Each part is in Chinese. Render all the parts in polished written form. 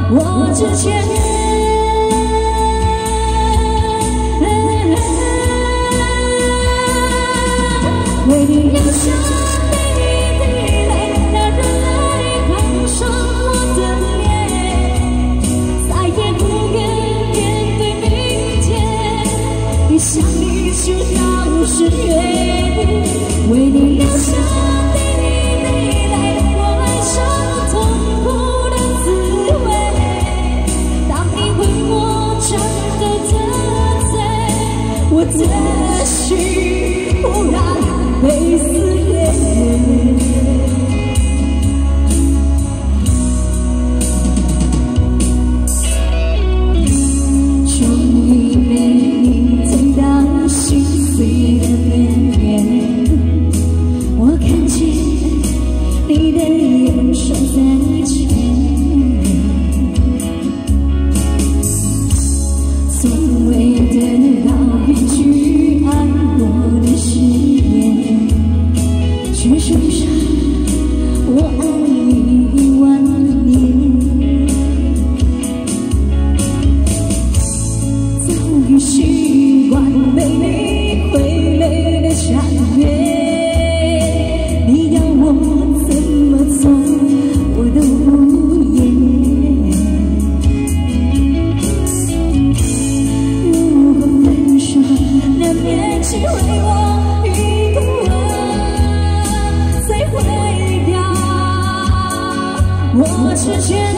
我之前。 为你留下滴滴泪，让人来烫伤我的脸，再也不愿面对明天，一想你就到深渊。为你留下滴滴泪，我爱上痛苦的滋味。当你问我真的得罪，我的心忽然。 被撕裂，终于被你推到心碎的边缘。我看见你的眼神在前面，从未得到一句爱我的誓言。 却说上我爱你1万年，早已习惯被你傀儡的下面，你要我怎么做我都无言。如果分手，难免只会我一个人。 毁掉我之前，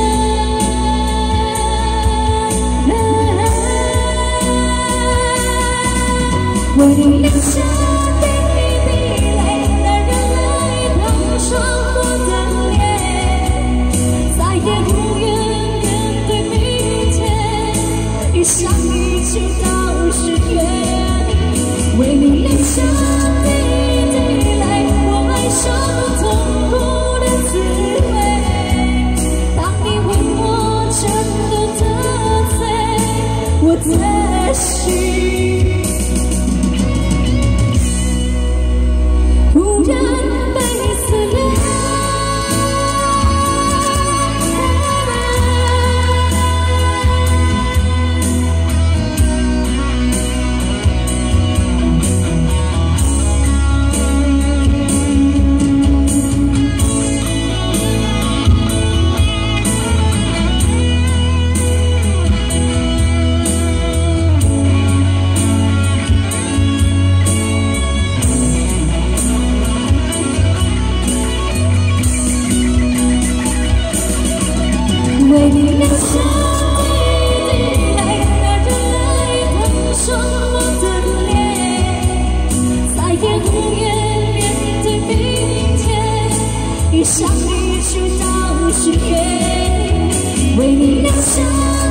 为你留下滴滴泪，让人来烫伤我的脸，再也不愿面对明天，一想你就到深渊。为你留下滴滴泪。 伤痛苦的滋味，当你问我真的得罪，我的心突然被撕裂。为你留下滴滴泪，让人来烫伤我的脸，再也不愿面对明天，一想你就到深渊。为你留下。